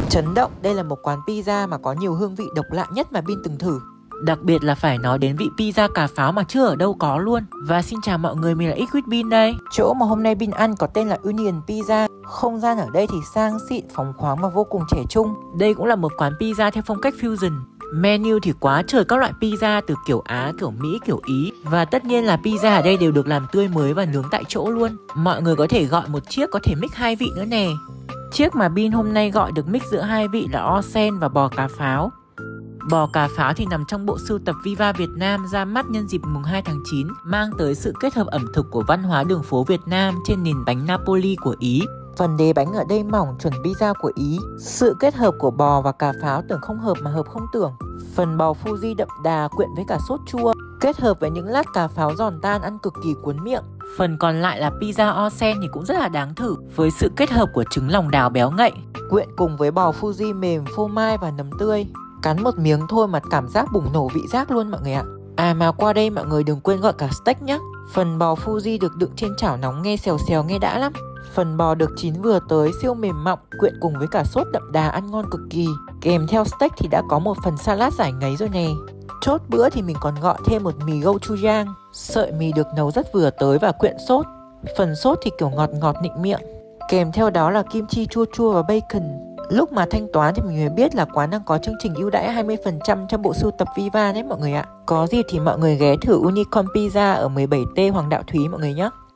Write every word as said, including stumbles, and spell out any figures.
Chấn động, đây là một quán pizza mà có nhiều hương vị độc lạ nhất mà Bin từng thử. Đặc biệt là phải nói đến vị pizza cà pháo mà chưa ở đâu có luôn. Và xin chào mọi người, mình là X with Bin đây. Chỗ mà hôm nay Bin ăn có tên là Union Pizza. Không gian ở đây thì sang xịn, phóng khoáng và vô cùng trẻ trung. Đây cũng là một quán pizza theo phong cách fusion. Menu thì quá trời các loại pizza từ kiểu Á, kiểu Mỹ, kiểu Ý. Và tất nhiên là pizza ở đây đều được làm tươi mới và nướng tại chỗ luôn. Mọi người có thể gọi một chiếc, có thể mix hai vị nữa nè. Chiếc mà Bin hôm nay gọi được mix giữa hai vị là onsen và bò cà pháo. Bò cà pháo thì nằm trong bộ sưu tập Viva Việt Nam ra mắt nhân dịp mùng hai tháng chín, mang tới sự kết hợp ẩm thực của văn hóa đường phố Việt Nam trên nền bánh Napoli của Ý. Phần đế bánh ở đây mỏng chuẩn pizza của Ý. Sự kết hợp của bò và cà pháo tưởng không hợp mà hợp không tưởng. Phần bò Fuji đậm đà quyện với cả sốt chua, kết hợp với những lát cà pháo giòn tan ăn cực kỳ cuốn miệng. Phần còn lại là pizza onsen thì cũng rất là đáng thử, với sự kết hợp của trứng lòng đào béo ngậy, quyện cùng với bò Fuji mềm, phô mai và nấm tươi. Cắn một miếng thôi mà cảm giác bùng nổ vị giác luôn mọi người ạ. À mà qua đây mọi người đừng quên gọi cả steak nhé. Phần bò Fuji được đựng trên chảo nóng nghe xèo xèo nghe đã lắm. Phần bò được chín vừa tới, siêu mềm mọng, quyện cùng với cả sốt đậm đà ăn ngon cực kỳ. Kèm theo steak thì đã có một phần salad giải ngấy rồi nè. Chốt bữa thì mình còn gọi thêm một mì gochujang. Sợi mì được nấu rất vừa tới và quyện sốt. Phần sốt thì kiểu ngọt ngọt nịnh miệng. Kèm theo đó là kim chi chua chua và bacon. Lúc mà thanh toán thì mình mới biết là quán đang có chương trình ưu đãi hai mươi phần trăm cho bộ sưu tập Viva đấy mọi người ạ. Có gì thì mọi người ghé thử Unicorn Pizza ở mười bảy T Hoàng Đạo Thúy mọi người nhé.